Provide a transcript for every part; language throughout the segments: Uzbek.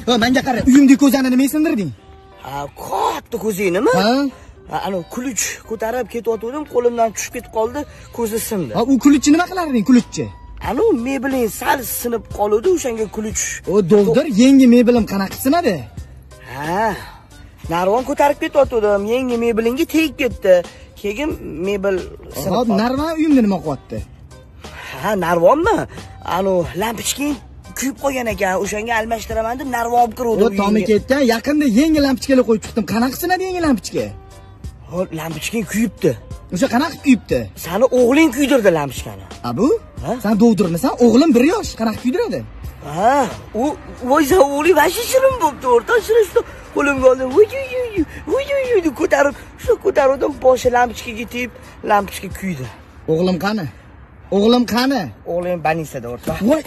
Menga qara, uyimdagi ko'zani nima sindirding? Ha, katta ko'zinimi? Ha? Ana kulich ko'tarib ketayotgandim, qo'limdan tushib ketib qoldi, ko'zi sindi. Ha, u kulichni nima qilarding, kulichchi? Ana mebeling sal sinib qoldi, o'shanga kulich. O doldir, yangi mebelim qanaqa sinadi? Ha, narvon ko'tarib ketayotgandim, yangi mebelingga tegib ketdi. Keyin mebel sinib qoldi. Hop, narvon uyimda nima qilyapti? Ha, narvonmi? Ana lampochka kuyib qolgan ekan, o'shanga almashtiraman deb narvon olib kirdim. O tomi ketgan, yaqinda yangi lampochkalar qo'yib chiqdim. Qanaqa sinadi yangi lampochka? Hop, lampochka kuyibdi. O'sha qanaqa kuyibdi? Sani o'g'ling kuydirdi lampochkani. Ha bu? Sen dovdirmisan? O'g'lim 1 yosh, qanaqa kuydiradi? Ha, o'zi o'g'li vashi shirin bo'pti, o'rtoq shirin. Qo'limga oldim, vuy deb ko'tarib, shu ko'tardim, boshi lampochkaga tegib, lampochka kuydi. O'g'lim qani? O'g'lim qani? O'g'lim banisada, o'rtoq. Voy.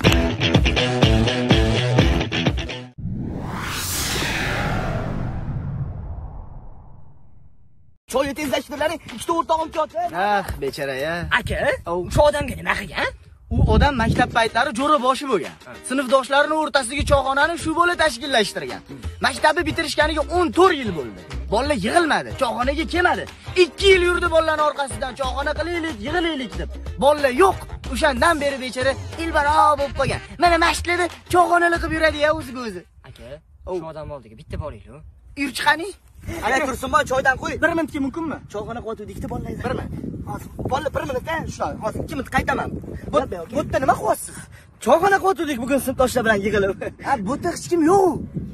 Choyni tezlashtirlaring, ikkita o'rtog'im keldi. Ah, bechara-ya. Aka, shu odamga nima qilgan? U odam maktab paytlari jo'raboshi bo'lgan. Sinfdoshlarining o'rtasidagi choyxonani shu bo'la tashkillashtirgan. Maktabni bitirishganiga 14 yil bo'ldi. Bolalar yig'ilmadi, choyxonaga kelmadi. 2 yil yurdi bolalarning orqasidan choyxona qilaylik, yig'ilaylik deb. Bolalar yo'q. O'shandan beri bechara ilbaro bo'lib qolgan. Mana masjidlarda choyxonalar qilib yuradi-ya o'ziga o'zi. Aka, shu odam oldiga bitta boraylik-ku. Yurchiqani? Ana Tursunboy, choydan qo'y. 1 minutga mumkinmi? Choyxona qotuvdik deb bolalar. 1 minut. Hozir, bolalar 1 minutda shu, hozir 2 minut qaytaman. Bu yerda nima qilyapsiz? Choyxona qotuvdik bugun sinfdoshlar bilan yig'ilib. Ha, bu yerda hech kim yo'q.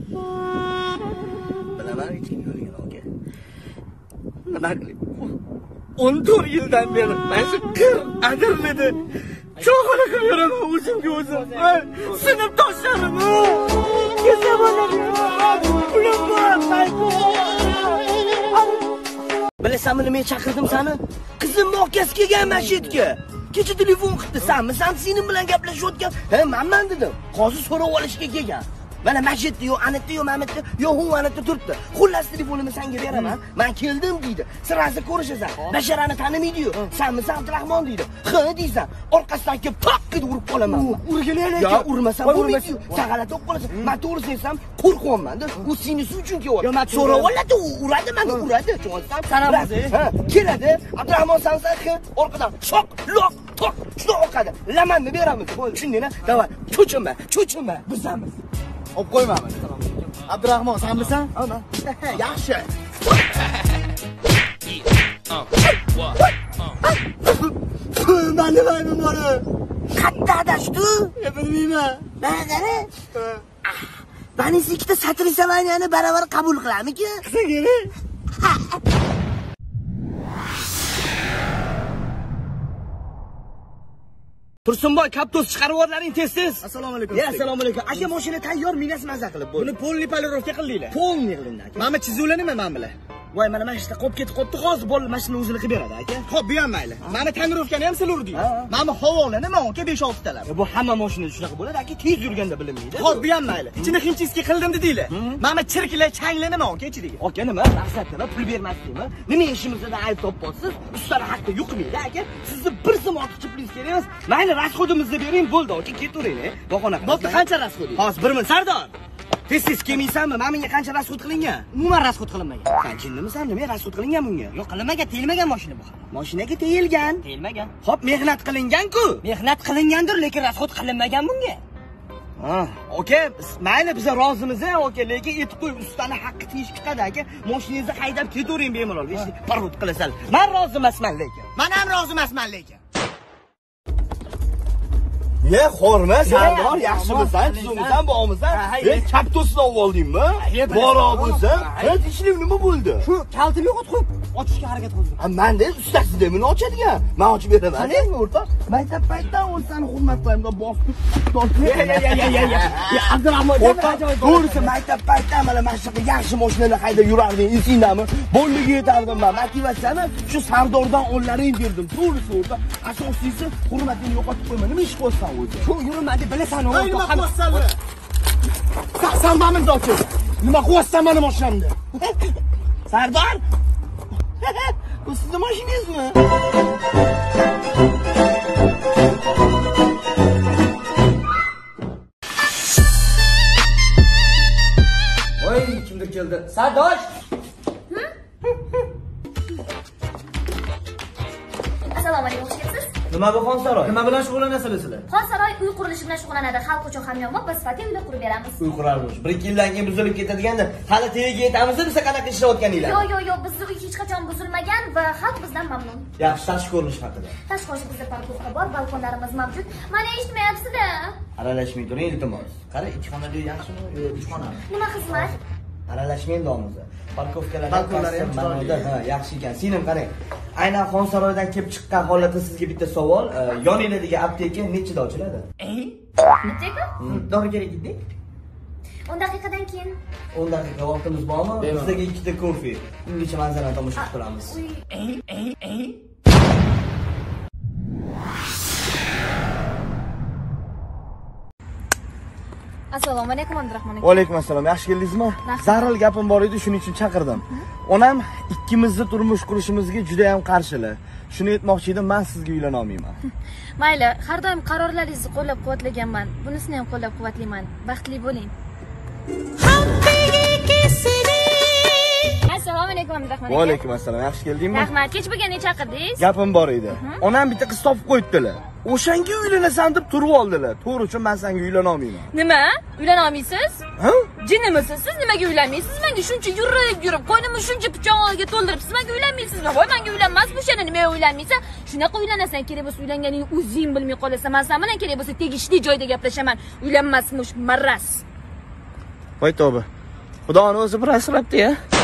Bilaman, hech kim yo'q aka. Nima qilib? 14 yildan beri mana shu kir adirladi. Choyxona qilib yuraman o'zimga o'zim. Sinfdoshlarim. Kesa bolalar. Ular bilasanmi nima chaqirdim seni? Qizim mo'kasi kelgan masjidga. Kecha telefon qildi, sanmi? Sen sening bilan gaplashayotgan. Ha, menman dedim. Hozir so'rab olishga kelgan. Mana masjidda yo'q, anitda yo'q, mamitda yo'q, hu anitda turibdi. Xullas telefonimni senga beraman. Men keldim deydi. Sirasi ko'rishasan. Basharani tanimaydi-yu. Sanmi, Abdurahmon deydi. Ha deysan. Orqasidan kelib toq qilib urib qolaman. Urgalaylik. Yo, urmasam bo'lmaydi. Sen g'alati bo'lib qolasan. Men to'g'risini aytsam, qo'rqyapman-da. U senisi uchun kelyapti. So'rab oladi, uradi, meni uradi. Tushunsan? Sanamiz. Ha, keladi. Abdurahmon sansa orqadan shoq, loq, toq, shuna o'qadi. Lamanni beramiz. Tushundingmi? Davay, cho'chima, bizamiz. Olib qo'ymayman. Abdurahmon, senmisan? Ana. Yaxshi. Men nimayman buni? Qatta adashdi? Bilmayman. Mana qara. Bani ikkita satrisavaniyani baravar qabul qilamiki? Qilsa kerak. Tursunboy, kaptos chiqarib yuborlaring tez-tez. Assalomu alaykum. Ya, assalomu alaykum. Aka, mashina tayyor, mingas maza qilib bo'ldi. Buni polni polirovka qildinglar. Polni qilindi aka. Mana chizuvlar nima men bilan? Voy, mana mashina qolib ketib qoldi, hozir bolalar mashina o'zini qilib beradi aka. Xo'p, bu ham mayli. Mana tonirovkani ham sil urding. Mana havola nima aka 5-6 talar. Bu hamma mashinada shunaqa bo'ladi aka, tez yurganda bilinmaydi. Xo'p, bu ham mayli. Ichini ximchiski qildim dedinglar. Mana chirklar, changlar nima aka ichidagi? Aka nima? Maqsadda pul bermaslikmi? Nima ishimizda ayb topasiz? Ustalar haqida yo'qmaydi aka. Sizni bir so'm ortiqcha pulingiz kerak emas. Mayli, rasxodimizni bering, bo'ldi aka, ketavering. Bahona qilib. Bo'pti, qancha rasxoding? Hozir 1 minut. Sardor. Tez kelmaysanmi? Mana menga qancha rasxod qilingan? Umuman rasxod qilinmagan. Sen jinnimisan? Nima rasxod qilingan bunga? Yo'q, qilinmagan, tegilmagan mashina bu. Mashinaga tegilgan. Tegilmagan. Xo'p, mehnat qilingan-ku. Mehnat qilingandir, lekin rasxod qilinmagan bunga. Ha, aka, mayli biz rozimiz, aka, lekin aytib qo'y, ustani haqqi tegish chiqadi aka. Mashinangizni haydab ketavering bemalol. Hech parod qilasan. Men rozi emasman lekin. Men ham rozi emasman lekin. Ne xorma, Sardor, yaxshimisan, tuzimisan, bormisan? Kaptosni olib oldingmi? Bora bo'lsa, ishling nima bo'ldi? Shu kaltim yo'q qo'yib, ochishga harakat qildim. Menda ustasida meni ochadigan. Men ochib beraman. Qanday o'rtoq? Maktab paytdan o'zani hurmat qilaman, bosib. Ya, Abdurahmon, to'g'risi maktab paytdan mana shunaqa yaxshi mashinalar haydab yurarding, esingdami? Bo'liga yetardim men. Motivatsiyani shu Sardordan onlaring berdim. To'g'risi o'rtoq, asosiysi hurmatini yo'qotib qo'yma. Nima ish qilasan? Shu yurmadi, bilasan o'rtoq. Nima qilyapsan? Saqsanmamiz ochib. Nima qilyapsan meni mashinamda? Sardor? Bu sizning mashinangizmi? Sadosh. Assalomu alaykum, xush kelibsiz. Nima bu Xonsaroy? Nima bilan shug'ullanasizlar sizlar? Xonsaroy uy qurilishi bilan shug'ullanadi. Xalq uchun hamyonbop va sifatli uylar qurib beramiz. Uy qurarmiz. 1-2 yildan keyin buzilib ketadiganda, hali tegiga yetamizmi biz qanaqa ishlayotganinglar? Yo'q, bizni uy hech qachon buzilmagan va xalq bizdan mamnun. Yaxshi, tashqi ko'rinish haqida. Tashqi ko'rinish bizda parkovka bor, balkonlarimiz mavjud. Mana eshitmayapsiz-da. Aralashmay turing, iltimos. Qara, 2 xonali yaxshimi yo 3 xonali? Nima xizmat? Aralashmang domizni. Parkovkalar ham chiroyli. Ha, yaxshi ekan. Singlim qarang. Aynan Xonsaroydan kelib chiqqan holatda sizga bitta savol. Yoninglardagi apteka nechida ochiladi? Apteka? Dori kerak edi. 10 daqiqadan keyin. 10 daqiqa vaqtimiz bormi? Bizga 2 ta kofe. Ungacha manzarani tomosha qilib turamiz. Assalomu alaykum, Abdurahmon aka. Va alaykum assalom. Yaxshi keldingizmi? Zaril gapim bor edi, shuning uchun chaqirdim. Onam ikkimizni turmush qurishimizga juda ham qarshilar. Shuni aytmoqchi edim, men sizga uylana olmayman. Mayli, har doim qarorlaringizni qo'llab-quvvatlaganman. Bunisini ham qo'llab-quvvatlayman. Baxtli bo'ling. Assalomu alaykum, Abdurahmon aka. Va alaykum assalom. Yaxshi keldingmi? Rahmat. Kech bo'lganda chaqirdingiz. Gapim bor edi. Onam bitta qiz topib qo'yibdilar. O'shanga uylanasan deb turib oldilar. To'g'ri uchun men senga uylana olmayman. Nima? Uylana olmaysiz? Ha? Jinnimisiz? Siz nimaga uylanmaysiz? Menga shuncha yurib, qo'ynimni shuncha pichog'iga to'ldiribsiz. Menga uylanmaysizmi? Voy, menga uylanmas bu shani nimaga uylanmaysan? Shunaqa uylanasan, kerak bo'lsa uylanganingni o'zing bilmay qolasan. Men sen bilan kerak bo'lsa tegishli joyda gaplashaman. Uylanmasmish, marras. Voy tavba. Xudoning o'zi bir asrabdi-ya.